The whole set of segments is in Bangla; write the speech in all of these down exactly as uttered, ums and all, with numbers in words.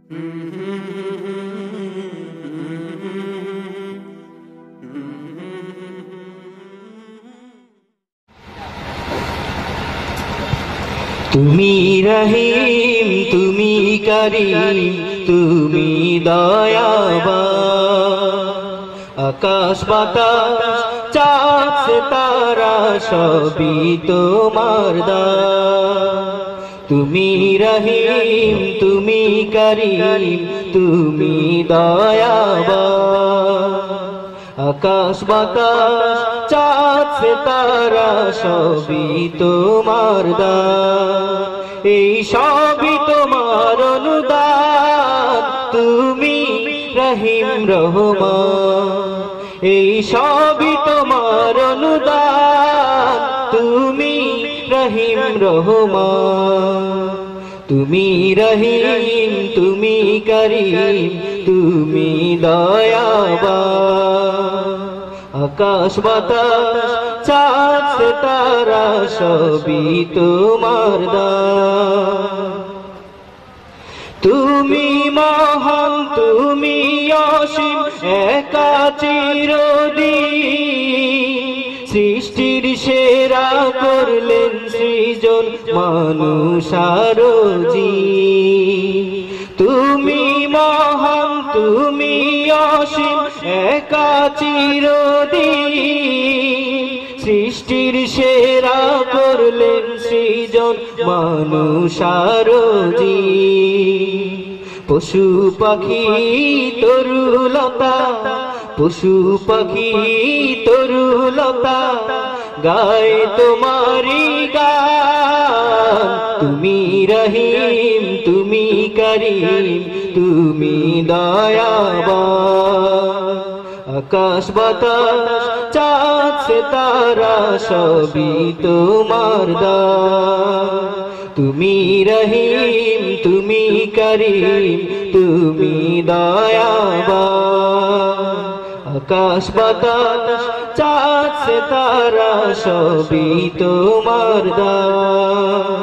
তুমি রহিম তুমি করিম তুমি দয়াবান আকাশ বাতাস চাঁদ সিতারা সবই তোমার দান তুমি রহিম তুমি করিম তুমি দয়াবান আকাশ বাতাস চাঁদ সিতারা সবই তোমার দান এই সবই তোমার অনুদান তুমি রহিম রহমান এই সবই তোমার অনুদান তুমি রহিম রহমান তুমি রহিম তুমি করিম তুমি দয়াবান আকাশ বাতাস চাঁদ সিতারা সবই তোমার দান তুমি মহান তুমি অসীম একা চিরদিন সৃষ্টির সেরা করলেন সৃজন মানুষ আরো জীব তুমি মহান তুমি অসীম একা চিরদিন সৃষ্টির সেরা করলেন সৃজন মানুষ আরো জীব পশু পাখি তরুলতা পশু পাখি তরুলতা গায় তোমারি গান তুমি রহিম তুমি করিম তুমি দয়াবান আকাশ বাতাস চাঁদ সিতারা সবই তোমার দান তুমি রহিম তুমি করিম তুমি দয়াবান আকাশ বাতাস চাঁদ সিতারা সবই তোমার দান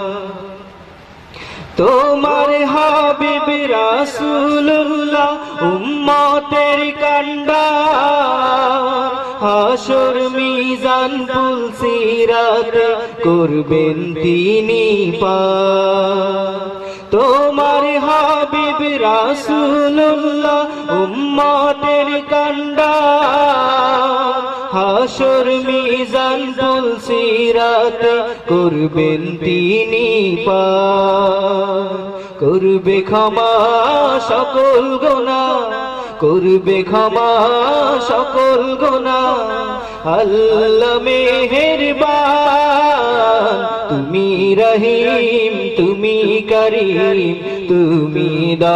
তোমার হাবিব রাসূলুল্লাহ উম্মতের কান্ডার হাসর মিজান পুলসিরাতে করবেন তিনি পার তোমার হাবিব রাসূলুল্লাহ উম্মতের কান্ডার হাসর মিজান পুলসিরাতে করবেন তিনি পার করবে ক্ষমা সকল গুনাহ করবে ক্ষমা সকল গুনাহ আল্লাহ মেহেরবান তুমি রহিম তুমি করিম তুমি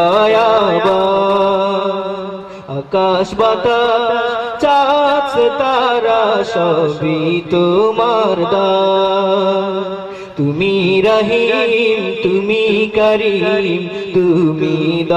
দয়াবান আকাশ বাতাস চাঁদ সিতারা সবই তোমার দান তুমি রহিম তুমি করিম তুমি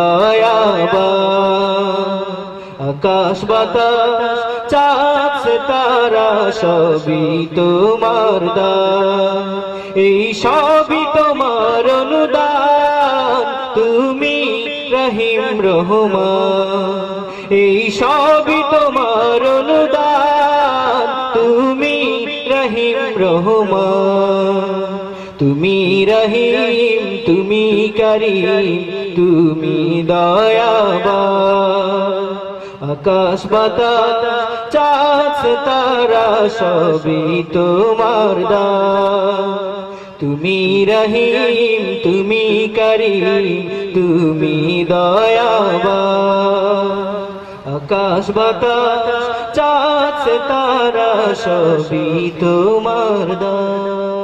দয়াবান আকাশ বাতাস চাঁদ সিতারা সবই তোমার দান এই সবই তোমার অনুদান তুমি রহিম রহমান এই সবই তোমার অনুদান তুমি রহিম রহমান তুমি রহিম তুমি করিম তুমি দয়াবান আকাশ বাতাস চাঁদ সিতারা সবই তোমার দান তুমি রহিম তুমি করিম তুমি দয়াবান আকাশ বাতাস চাঁদ সিতারা সবই তোমার দান।